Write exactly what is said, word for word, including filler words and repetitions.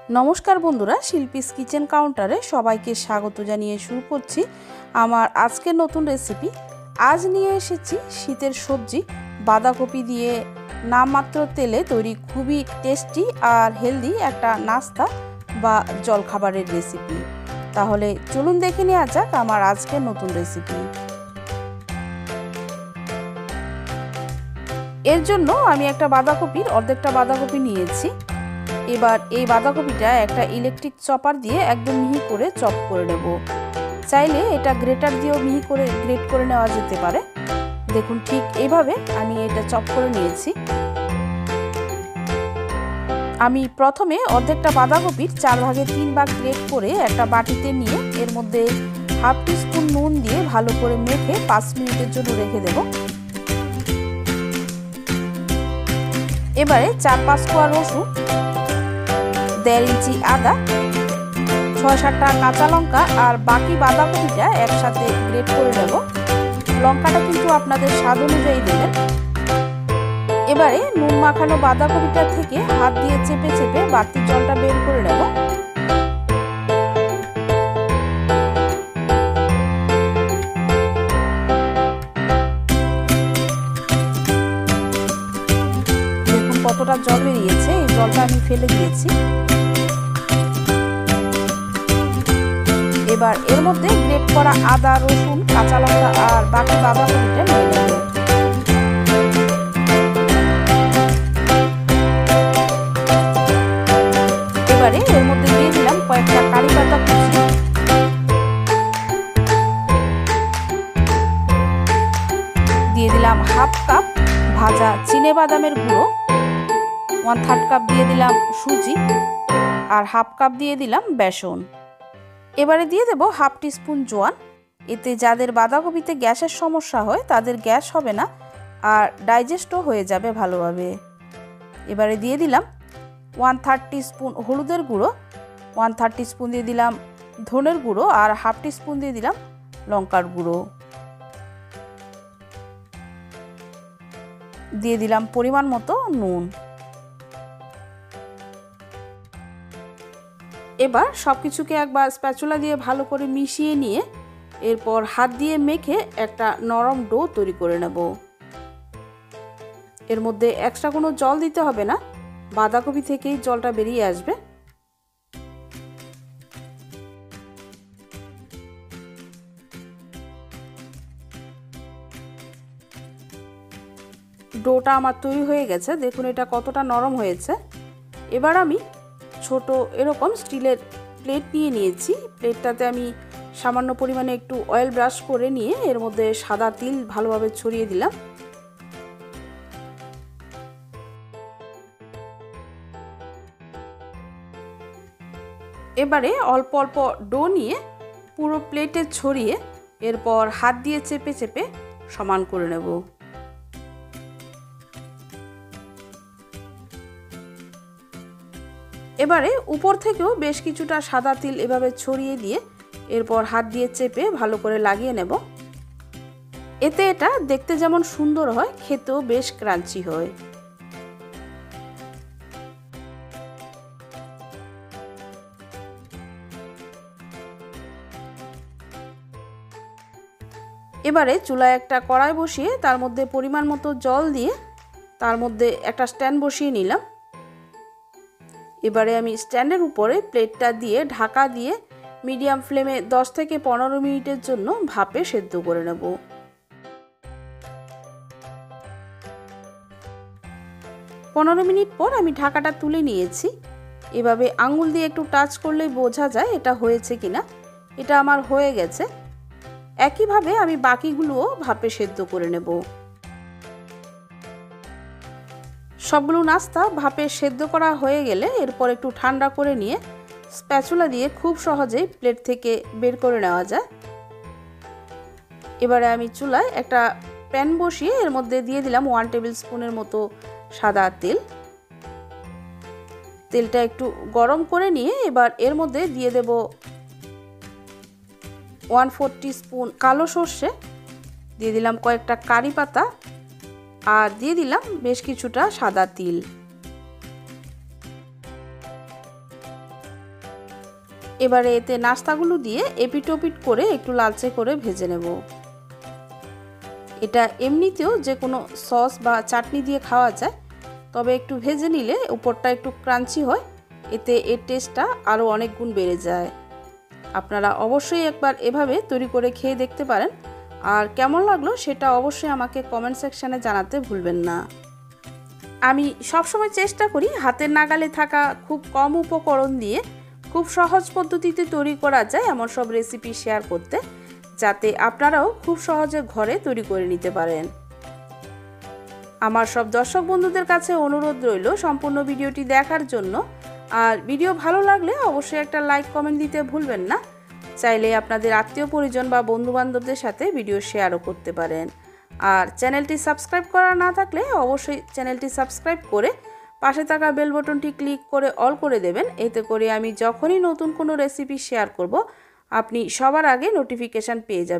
नमस्कार बंधुरा शिल्पीस किचेन काउंटारे सबाइके स्वागत जानिए शुरू करछि आमार आजकेर नतून रेसिपि। आज निये एसेछि शीतेर सब्जी बाँधाकपि दिए नाममात्र तेले तैरी खूबई टेस्टी और हेल्दी एकटा नास्ता बा जलखाबारेर रेसिपि। ताहले चलुन देखे नेওয়া যাক आमार आजकेर नतून रेसिपि। एर जोन्नो आमी एकटा बाँधाकपिर अर्धेकटा बाँधाकपि नियेछि। एबार এই বাঁধাকপিটা একটা ইলেকট্রিক চপার দিয়ে একদম মিহি করে চপ করে নেব। চাইলে এটা গ্রেটার দিয়েও মিহি করে গ্রেট করে নেওয়া যেতে পারে। দেখুন ঠিক এইভাবে আমি এটা চপ করে নিয়েছি। আমি প্রথমে অর্ধেকটা বাঁধাকপির চার ভাগে তিন ভাগ গ্রেট করে একটা বাটিতে নিয়ে এর মধ্যে হাফ টিস্পুন নুন দিয়ে ভালো করে মেখে পাঁচ মিনিটের জন্য রেখে দেব। এবারে চার পাঁচ কোয়া রসুন, দেড় ইঞ্চি আদা, ছয় সাতটা কাঁচা লঙ্কা আর বাকি বাঁধাকপিটা একসাথে গ্রেট করে নেব। লঙ্কাটা কিন্তু আপনাদের স্বাদ অনুযায়ী দেবেন। এবারে নুন মাখানো বাঁধাকপিটা থেকে হাত দিয়ে চেপে চেপে বাড়তি জলটা বের করে নেব। দেখুন কতটা জল বেরিয়েছে, এই জলটা আমি ফেলে দিয়েছি। এবার এর মধ্যে গ্রেট করা আদা, রসুন, কাঁচা লঙ্কা আর বাকি বাঁধাকপিটা নিয়ে নেব। এবারে এর মধ্যে দিয়ে দিলাম কয়েকটা কারি পাতা কুচি, দিয়ে দিলাম হাফ কাপ ভাজা চিনে বাদামের গুঁড়ো, ওয়ান থার্ড কাপ দিয়ে দিলাম সুজি আর হাফ কাপ দিয়ে দিলাম বেসন। এবারে দিয়ে দেব হাফ টিস্পুন জোয়ান। এতে যাদের বাঁধাকপিতে গ্যাসের সমস্যা হয় তাদের গ্যাস হবে না আর ডাইজেস্টও হয়ে যাবে ভালোভাবে। এবারে দিয়ে দিলাম ওয়ান থার্ড টিস্পুন হলুদের গুঁড়ো, ওয়ান থার্ড টিস্পুন দিয়ে দিলাম ধনের গুঁড়ো আর হাফ টিস্পুন দিয়ে দিলাম লঙ্কার গুঁড়ো। দিয়ে দিলাম পরিমাণ মতো নুন। এবার সব কিছুকে একবার স্প্যাচুলা দিয়ে ভালো করে মিশিয়ে নিয়ে এরপর হাত দিয়ে মেখে একটা নরম ডো তৈরি করে নেব। এর মধ্যে এক্সট্রা কোনো জল দিতে হবে না, বাঁধাকপি থেকেই জলটা বেরিয়ে আসবে। ডোটা আমার তৈরি হয়ে গেছে, দেখুন এটা কতটা নরম হয়েছে। এবার আমি ছোট এরকম স্টিলের প্লেট নিয়ে নিয়েছি। প্লেটটাতে আমি সামান্য পরিমাণে একটু অয়েল ব্রাশ করে নিয়ে এর মধ্যে সাদা তিল ভালোভাবে ছড়িয়ে দিলাম। এবারে অল্প অল্প ডো নিয়ে পুরো প্লেটে ছড়িয়ে এরপর হাত দিয়ে চেপে চেপে সমান করে নেব। এবারে উপর থেকেও বেশ কিছুটা সাদা তিল এভাবে ছড়িয়ে দিয়ে এরপর হাত দিয়ে চেপে ভালো করে লাগিয়ে নেব। এতে এটা দেখতে যেমন সুন্দর হয়, খেতেও বেশ ক্রাঞ্চি হয়। এবারে চুলায় একটা কড়াই বসিয়ে তার মধ্যে পরিমাণ মতো জল দিয়ে তার মধ্যে একটা স্ট্যান্ড বসিয়ে নিলাম। এবারে আমি স্ট্যান্ডের উপরে প্লেটটা দিয়ে ঢাকা দিয়ে মিডিয়াম ফ্লেমে দশ থেকে পনেরো মিনিটের জন্য ভাপে সেদ্ধ করে নেব। পনেরো মিনিট পর আমি ঢাকাটা তুলে নিয়েছি। এভাবে আঙুল দিয়ে একটু টাচ করলেই বোঝা যায় এটা হয়েছে কিনা। এটা আমার হয়ে গেছে। একইভাবে আমি বাকিগুলোও ভাপে সেদ্ধ করে নেব। সবগুলো নাস্তা ভাপে সেদ্ধ করা হয়ে গেলে এরপর একটু ঠান্ডা করে নিয়ে স্প্যাচুলা দিয়ে খুব সহজেই প্লেট থেকে বের করে নেওয়া যায়। এবারে আমি চুলায় একটা প্যান বসিয়ে এর মধ্যে দিয়ে দিলাম ওয়ান টেবিল স্পুনের মতো সাদা তেল। তেলটা একটু গরম করে নিয়ে এবার এর মধ্যে দিয়ে দেব ওয়ান ফোর টিস্পুন কালো সর্ষে, দিয়ে দিলাম কয়েকটা কারি পাতা আর দিয়ে দিলাম বেশ কিছুটা সাদা তিল। এবারে এতে নাস্তাগুলো দিয়ে এপিট ওপিট করে একটু লালচে করে ভেজে নেব। এটা এমনিতেও যে কোনো সস বা চাটনি দিয়ে খাওয়া যায়, তবে একটু ভেজে নিলে উপরটা একটু ক্রাঞ্চি হয়, এতে এর টেস্টটা আরও অনেক গুণ বেড়ে যায়। আপনারা অবশ্যই একবার এভাবে তৈরি করে খেয়ে দেখতে পারেন, আর কেমন লাগলো সেটা অবশ্যই আমাকে কমেন্ট সেকশানে জানাতে ভুলবেন না। আমি সবসময় চেষ্টা করি হাতের নাগালে থাকা খুব কম উপকরণ দিয়ে খুব সহজ পদ্ধতিতে তৈরি করা যায় এমন সব রেসিপি শেয়ার করতে, যাতে আপনারাও খুব সহজে ঘরে তৈরি করে নিতে পারেন। আমার সব দর্শক বন্ধুদের কাছে অনুরোধ রইল সম্পূর্ণ ভিডিওটি দেখার জন্য, আর ভিডিও ভালো লাগলে অবশ্যই একটা লাইক কমেন্ট দিতে ভুলবেন না। চাইলে আপনাদের আত্মীয় পরিজন বা বন্ধুবান্ধবদের সাথে ভিডিও শেয়ারও করতে পারেন। আর চ্যানেলটি সাবস্ক্রাইব করা না থাকলে অবশ্যই চ্যানেলটি সাবস্ক্রাইব করে পাশে থাকা বেল বাটনটি ক্লিক করে অল করে দেবেন। এতে করে আমি যখনই নতুন কোনো রেসিপি শেয়ার করব আপনি সবার আগে নোটিফিকেশান পেয়ে যাবেন।